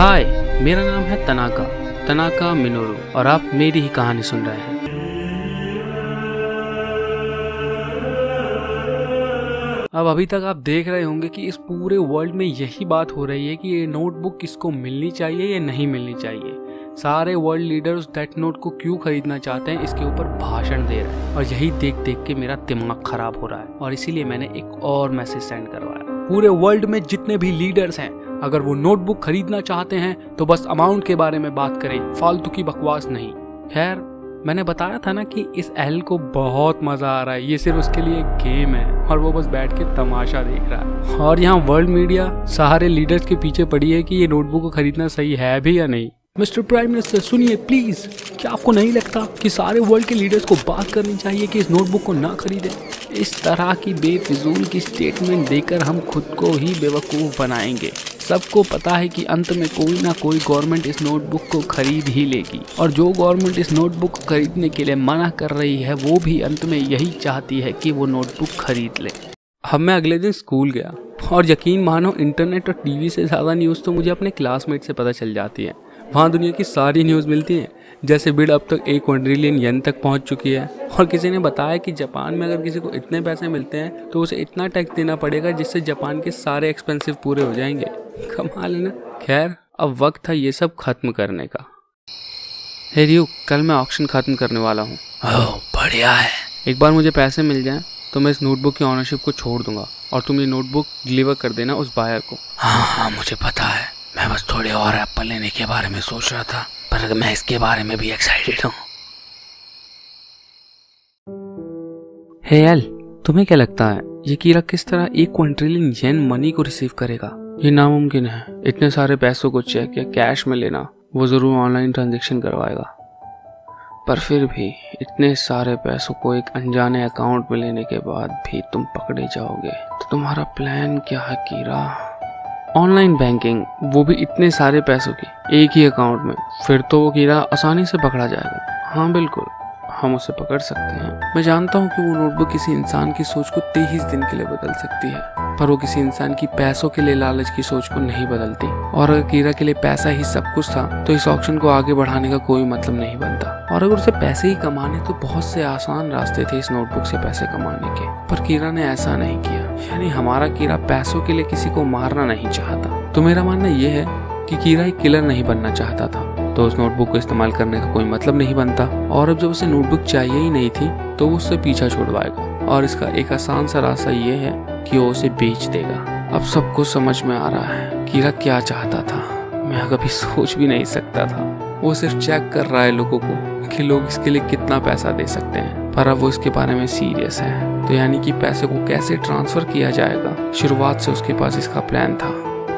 हाय, मेरा नाम है तनाका मिनोरू और आप मेरी ही कहानी सुन रहे हैं। अब अभी तक आप देख रहे होंगे कि इस पूरे वर्ल्ड में यही बात हो रही है कि ये नोटबुक किसको मिलनी चाहिए या नहीं मिलनी चाहिए। सारे वर्ल्ड लीडर्स डेथ नोट को क्यों खरीदना चाहते हैं इसके ऊपर भाषण दे रहे हैं और यही देख देख के मेरा दिमाग खराब हो रहा है और इसीलिए मैंने एक और मैसेज सेंड करवाया। पूरे वर्ल्ड में जितने भी लीडर्स हैं, अगर वो नोटबुक खरीदना चाहते हैं तो बस अमाउंट के बारे में बात करें, फालतू की बकवास नहीं। खैर, मैंने बताया था ना कि इस एल को बहुत मजा आ रहा है, ये सिर्फ उसके लिए एक गेम है और वो बस बैठ के तमाशा देख रहा है। और यहाँ वर्ल्ड मीडिया सारे लीडर्स के पीछे पड़ी है कि ये नोटबुक को खरीदना सही है भी या नहीं। मिस्टर प्राइम मिनिस्टर सुनिए प्लीज, क्या आपको नहीं लगता कि सारे वर्ल्ड के लीडर्स को बात करनी चाहिए कि इस नोटबुक को ना खरीदें? इस तरह की बेफिजूल की स्टेटमेंट देकर हम खुद को ही बेवकूफ़ बनाएंगे। सबको पता है कि अंत में कोई ना कोई गवर्नमेंट इस नोटबुक को खरीद ही लेगी और जो गवर्नमेंट इस नोटबुक को खरीदने के लिए मना कर रही है वो भी अंत में यही चाहती है कि वो नोटबुक खरीद ले। अब मैं अगले दिन स्कूल गया और यकीन मानो इंटरनेट और टीवी से ज़्यादा न्यूज़ तो मुझे अपने क्लासमेट से पता चल जाती है। वहाँ दुनिया की सारी न्यूज़ मिलती हैं, जैसे बिड अब तक 1 क्वाड्रिलियन येन तक पहुँच चुकी है और किसी ने बताया कि जापान में अगर किसी को इतने पैसे मिलते हैं तो उसे इतना टैक्स देना पड़ेगा जिससे जापान के सारे एक्सपेंसिव पूरे हो जाएंगे। कमाल है ना। खैर, अब वक्त था ये सब खत्म करने का। हे रियू, कल मैं ऑक्शन खत्म करने वाला हूँ। ओह बढ़िया है। एक बार मुझे पैसे मिल जाएं तो मैं इस नोटबुक की ऑनरशिप को छोड़ दूंगा और तुम ये नोटबुक डिलीवर कर देना उस बायर को। हाँ, मुझे पता है। मैं बस थोड़े और एप्पल लेने के बारे में सोच रहा था, पर मैं इसके बारे में भी एक्साइटेड हूँ। हे एल, तुम्हें क्या लगता है ये कीड़ा किस तरह 1 क्वाड्रिलियन येन मनी को रिसीव करेगा? ये नामुमकिन है। इतने सारे पैसों को चेक या कैश में लेना, वो जरूर ऑनलाइन ट्रांजैक्शन करवाएगा। पर फिर भी इतने सारे पैसों को एक अनजाने अकाउंट में लेने के बाद भी तुम पकड़े जाओगे, तो तुम्हारा प्लान क्या है कीड़ा? ऑनलाइन बैंकिंग, वो भी इतने सारे पैसों की एक ही अकाउंट में, फिर तो वो कीड़ा आसानी से पकड़ा जाएगा। हाँ बिल्कुल, हम उसे पकड़ सकते हैं। मैं जानता हूँ कि वो नोटबुक किसी इंसान की सोच को 23 दिन के लिए बदल सकती है, पर वो किसी इंसान की पैसों के लिए लालच की सोच को नहीं बदलती। और अगर कीड़ा के लिए पैसा ही सब कुछ था तो इस ऑक्शन को आगे बढ़ाने का कोई मतलब नहीं बनता। और अगर उसे पैसे ही कमाने तो बहुत से आसान रास्ते थे इस नोटबुक से पैसे कमाने के, पर कीड़ा ने ऐसा नहीं किया। यानी हमारा कीड़ा पैसों के लिए किसी को मारना नहीं चाहता। तो मेरा मानना ये है कि कीड़ा एक किलर नहीं बनना चाहता था, तो उस नोटबुक को इस्तेमाल करने का कोई मतलब नहीं बनता। और अब जब उसे नोटबुक चाहिए ही नहीं थी तो वो उससे पीछा छुड़वाएगा और इसका एक आसान सा रास्ता ये है कि वो उसे बेच देगा। अब सबको समझ में आ रहा है कीड़ा क्या चाहता था। मैं कभी सोच भी नहीं सकता था। वो सिर्फ चेक कर रहा है लोगों को कि लोग इसके लिए कितना पैसा दे सकते हैं, पर अब वो इसके बारे में सीरियस है। तो यानी कि पैसे को कैसे ट्रांसफर किया जाएगा, शुरुआत से उसके पास इसका प्लान था।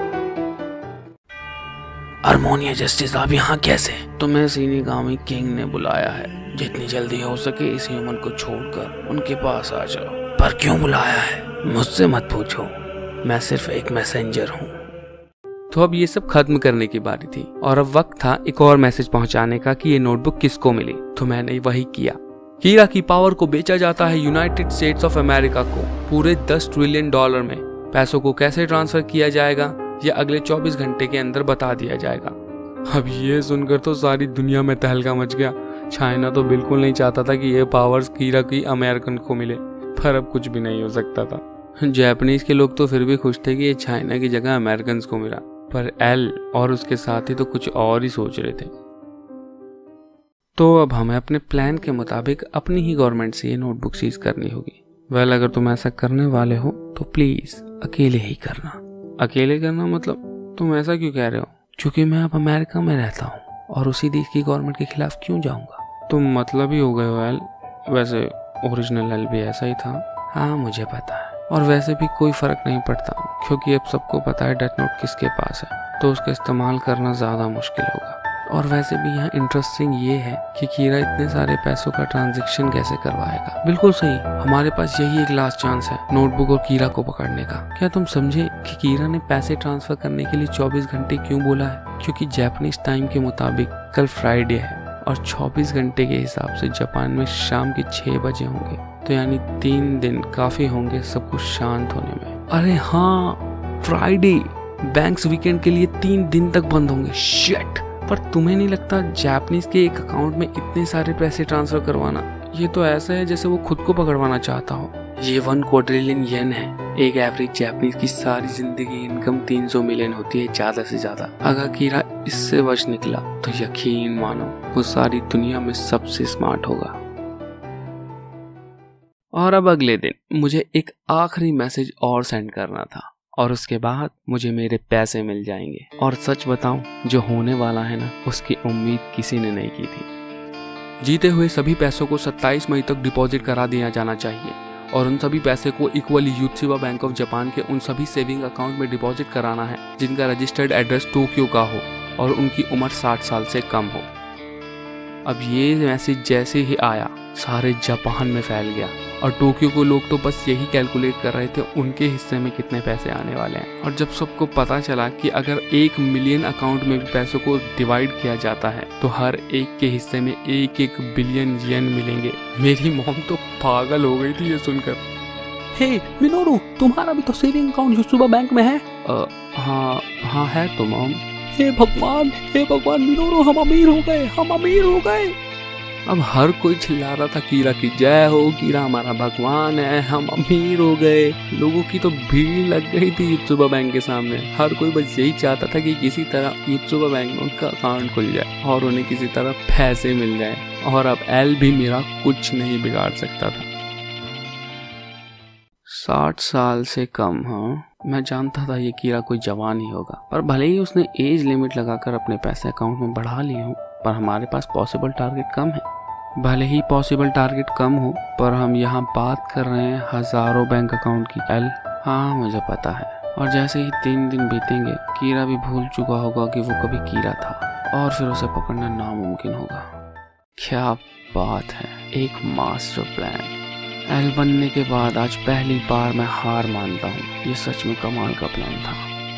हारमोनिया जस्टिस, आप यहाँ कैसे? तुम्हें शिनिगामी किंग ने बुलाया है। जितनी जल्दी हो सके इस ह्यूमन को छोड़कर उनके पास आ जाओ। पर क्यों बुलाया है? मुझसे मत पूछो, मैं सिर्फ एक मैसेंजर हूँ। तो अब ये सब खत्म करने की बारी थी और अब वक्त था एक और मैसेज पहुंचाने का कि ये नोटबुक किसको मिली। तो मैंने वही किया। कीड़ा की पावर को बेचा जाता है यूनाइटेड स्टेट्स ऑफ अमेरिका को पूरे $10 ट्रिलियन में। पैसों को कैसे ट्रांसफर किया जाएगा ये अगले 24 घंटे के अंदर बता दिया जाएगा। अब ये सुनकर तो सारी दुनिया में तहलका मच गया। चाइना तो बिल्कुल नहीं चाहता था कि ये पावर्स कीड़ा की अमेरिकन को मिले, पर अब कुछ भी नहीं हो सकता था। जापानीज के लोग तो फिर भी खुश थे कि ये चाइना की जगह अमेरिकन को मिला, पर एल और उसके साथी तो कुछ और ही सोच रहे थे। तो अब हमें अपने प्लान के मुताबिक अपनी ही गवर्नमेंट से ये नोटबुक सीज करनी होगी। वेल, अगर तुम ऐसा करने वाले हो तो प्लीज अकेले ही करना। अकेले करना मतलब तुम ऐसा क्यों कह रहे हो? क्योंकि मैं अब अमेरिका में रहता हूँ और उसी देश की गवर्नमेंट के खिलाफ क्यों जाऊँगा? तुम मतलब ही हो गए हो एल। वैसे ओरिजिनल एल भी ऐसा ही था। हाँ मुझे पता है, और वैसे भी कोई फर्क नहीं पड़ता क्योंकि अब सबको पता है डेथ नोट किसके पास है, तो उसका इस्तेमाल करना ज़्यादा मुश्किल होगा। और वैसे भी यहाँ इंटरेस्टिंग ये है कि कीड़ा इतने सारे पैसों का ट्रांजैक्शन कैसे करवाएगा। बिल्कुल सही, हमारे पास यही एक लास्ट चांस है नोटबुक और कीड़ा को पकड़ने का। क्या तुम समझे कि कीड़ा ने पैसे ट्रांसफर करने के लिए 24 घंटे क्यों बोला है? क्योंकि जापानीज टाइम के मुताबिक कल फ्राइडे है और 24 घंटे के हिसाब से जापान में शाम के 6 बजे होंगे, तो यानी 3 दिन काफी होंगे सब कुछ शांत होने में। अरे हाँ, फ्राइडे बैंक्स वीकेंड के लिए 3 दिन तक बंद होंगे। शिट। पर तुम्हें नहीं लगता जापानीज के एक अकाउंट में इतने सारे पैसे ट्रांसफर करवाना, ये तो ऐसा है जैसे वो खुद को पकड़वाना चाहता हो। ये 1 क्वाड्रिलियन येन है। एक एवरेज जापानीज की सारी जिंदगी इनकम 300 मिलियन होती है ज्यादा से ज्यादा। अगर कीरा इससे वश निकला तो यकीन मानो वो सारी दुनिया में सबसे स्मार्ट होगा। और अब अगले दिन मुझे एक आखिरी मैसेज और सेंड करना था और उसके बाद मुझे मेरे पैसे मिल जाएंगे। और सच बताऊं, जो होने वाला है ना, उसकी उम्मीद किसी ने नहीं की थी। जीते हुए सभी पैसों को 27 मई तक डिपॉजिट करा दिया जाना चाहिए और उन सभी पैसे को equally Yutsuba bank of Japan के उन सभी सेविंग अकाउंट में डिपॉजिट कराना है जिनका रजिस्टर्ड एड्रेस टोक्यो का हो और उनकी उम्र 60 साल से कम हो। अब ये मैसेज जैसे ही आया सारे जापान में फैल गया और टोक्यो को लोग तो बस यही कैलकुलेट कर रहे थे उनके हिस्से में कितने पैसे आने वाले हैं। और जब सबको पता चला कि अगर 1 मिलियन अकाउंट में भी पैसों को डिवाइड किया जाता है तो हर एक के हिस्से में 1-1 बिलियन येन मिलेंगे, मेरी मॉम तो पागल हो गई थी ये सुनकर। हे मिनोरू, तुम्हारा भी तो सेविंग अकाउंट यूत्सुबा बैंक में है? हाँ है तो मॉम। हे भगवान मिनोरू, हम अमीर हो गए। अब हर कोई चिल्ला रहा था कीरा की जय हो, कीरा हमारा भगवान है, हम अमीर हो गए। लोगों की तो भीड़ लग गई थी यूत्सुबा बैंक के सामने। हर कोई बस यही चाहता था कि किसी तरह यूत्सुबा बैंक में उनका अकाउंट खुल जाए और उन्हें किसी तरह पैसे मिल जाए। और अब एल भी मेरा कुछ नहीं बिगाड़ सकता था। 60 साल से कम। हाँ, मैं जानता था ये कीरा कोई जवान ही होगा, पर भले ही उसने एज लिमिट लगाकर अपने पैसे अकाउंट में बढ़ा लिए हों, पर हमारे पास पॉसिबल टारगेट कम है। भले ही पॉसिबल टारगेट कम हो, पर हम यहाँ बात कर रहे हैं हजारों बैंक अकाउंट की। एल, हाँ मुझे पता है। और जैसे ही 3 दिन बीतेंगे कीरा भी भूल चुका होगा कि वो कभी कीरा था और फिर उसे पकड़ना नामुमकिन होगा। क्या बात है, एक मास्टर प्लान। एल बनने के बाद आज पहली बार मैं हार मानता हूँ। ये सच में कमाल का प्लान था।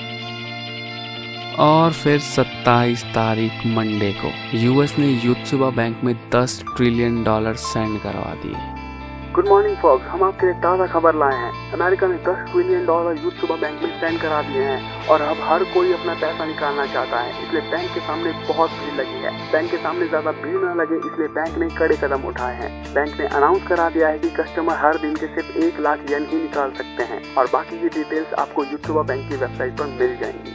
और फिर 27 तारीख मंडे को यूएस ने यूत्सुबा बैंक में $10 ट्रिलियन सेंड करवा दिए। गुड मॉर्निंग फॉक्स, हम आपके लिए ताज़ा खबर लाए हैं। अमेरिका ने $10 ट्रिलियन यूत्सुबा बैंक में सेंड करा दिए हैं और अब हर कोई अपना पैसा निकालना चाहता है, इसलिए बैंक के सामने बहुत भीड़ लगी है। बैंक के सामने ज्यादा भीड़ न लगे इसलिए बैंक ने कड़े कदम उठाए हैं। बैंक ने अनाउंस करा दिया है कि कस्टमर हर दिन के सिर्फ 1 लाख येन ही निकाल सकते हैं और बाकी की डिटेल्स आपको यूत्सुबा बैंक की वेबसाइट पर मिल जाएंगी।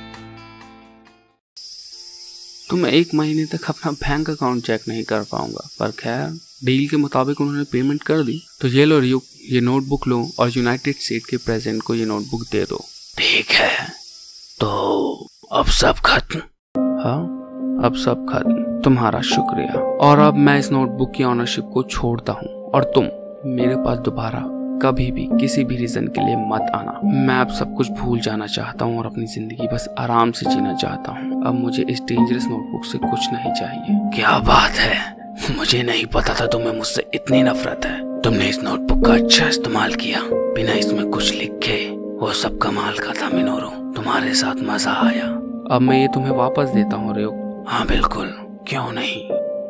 तो मैं 1 महीने तक अपना बैंक अकाउंट चेक नहीं कर पाऊंगा, पर खैर डील के मुताबिक उन्होंने पेमेंट कर दी। तो ये लो रियो, ये नोटबुक लो और यूनाइटेड स्टेट के प्रेसिडेंट को ये नोटबुक दे दो। ठीक है, तो अब सब खत्म? हाँ, अब सब खत्म। तुम्हारा शुक्रिया। और अब मैं इस नोटबुक की ऑनरशिप को छोड़ता हूँ और तुम मेरे पास दोबारा कभी भी किसी भी रीजन के लिए मत आना। मैं अब सब कुछ भूल जाना चाहता हूँ और अपनी जिंदगी बस आराम से जीना चाहता हूँ। अब मुझे इस डेंजरस नोटबुक से कुछ नहीं चाहिए। क्या बात है, मुझे नहीं पता था तुम्हें मुझसे इतनी नफरत है। तुमने इस नोटबुक का अच्छा इस्तेमाल किया, बिना इसमें कुछ लिखे। वो सब कमाल का था मिनोरू, तुम्हारे साथ मजा आया। अब मैं ये तुम्हें वापस देता हूँ रियो। हाँ बिल्कुल, क्यों नहीं।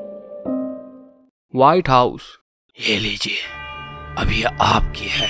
व्हाइट हाउस, ये लीजिए, अब ये आपकी है।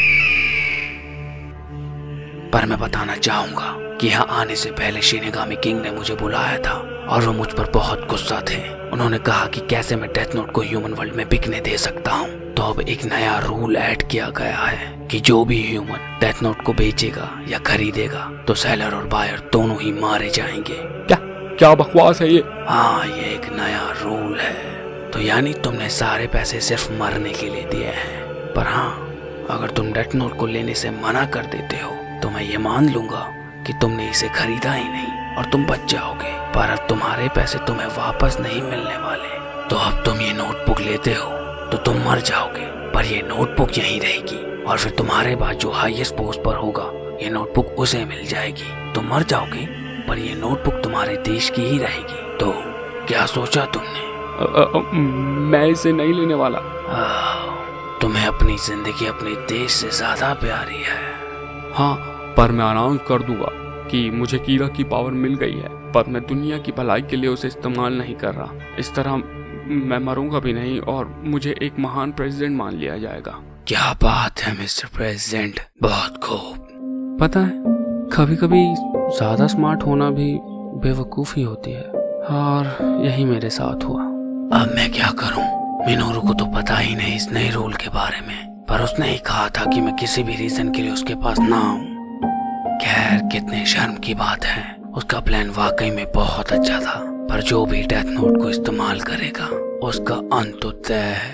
पर मैं बताना चाहूंगा कि यहाँ आने से पहले शिनिगामी किंग ने मुझे बुलाया था और वो मुझ पर बहुत गुस्सा थे। उन्होंने कहा कि कैसे मैं डेथ नोट को ह्यूमन वर्ल्ड में बिकने दे सकता हूँ। तो अब एक नया रूल ऐड किया गया है कि जो भी ह्यूमन डेथ नोट को बेचेगा या खरीदेगा तो सेलर और बायर दोनों ही मारे जाएंगे। क्या बकवास है ये? हाँ, ये एक नया रूल है। तो यानी तुमने सारे पैसे सिर्फ मरने के लिए दिए हैं, पर हाँ, अगर तुम डेथ नोट को लेने से मना कर देते हो तो मैं ये मान लूंगा कि तुमने इसे खरीदा ही नहीं और तुम बच जाओगे। पर अब तुम्हारे पैसे तुम्हें वापस नहीं मिलने वाले। तो अब तुम ये नोटबुक लेते हो तो तुम मर जाओगे, पर ये नोटबुक यहीं रहेगी और फिर तुम्हारे बाद जो हाईएस्ट पोस्ट पर होगा ये नोटबुक उसे मिल जाएगी। तुम मर जाओगे पर ये नोटबुक तुम्हारे देश की ही रहेगी। तो क्या सोचा तुमने? मैं इसे नहीं लेने वाला। तुम्हें अपनी जिंदगी अपने देश से ज्यादा प्यारी है। हाँ, पर मैं अनाउंस कर दूंगा कि मुझे कीरा की पावर मिल गई है, पर मैं दुनिया की भलाई के लिए उसे इस्तेमाल नहीं कर रहा। इस तरह मैं मरूंगा भी नहीं और मुझे एक महान प्रेसिडेंट मान लिया जाएगा। क्या बात है मिस्टर प्रेसिडेंट, बहुत खूब। पता है, कभी कभी ज्यादा स्मार्ट होना भी बेवकूफ़ी होती है, और यही मेरे साथ हुआ। अब मैं क्या करूं? मिनोरू को तो पता ही नहीं इस नए रूल के बारे में, पर उसने ही कहा था कि मैं किसी भी रीजन के लिए उसके पास ना आऊं। खैर, कितने शर्म की बात है, उसका प्लान वाकई में बहुत अच्छा था, पर जो भी डेथ नोट को इस्तेमाल करेगा उसका अंत तो तय है।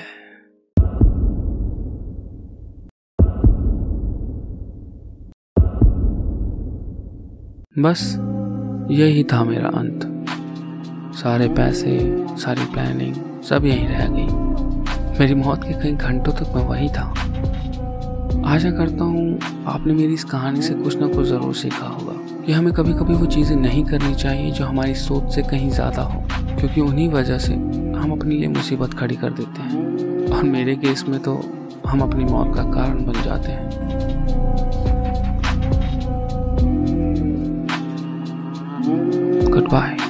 बस यही था मेरा अंत। सारे पैसे, सारी प्लानिंग सब यहीं रह गई। मेरी मौत के कई घंटों तक मैं वही था। आशा करता हूँ आपने मेरी इस कहानी से कुछ ना कुछ ज़रूर सीखा होगा कि हमें कभी कभी वो चीज़ें नहीं करनी चाहिए जो हमारी सोच से कहीं ज़्यादा हो, क्योंकि उन्हीं वजह से हम अपने लिए मुसीबत खड़ी कर देते हैं, और मेरे केस में तो हम अपनी मौत का कारण बन जाते हैं। Goodbye.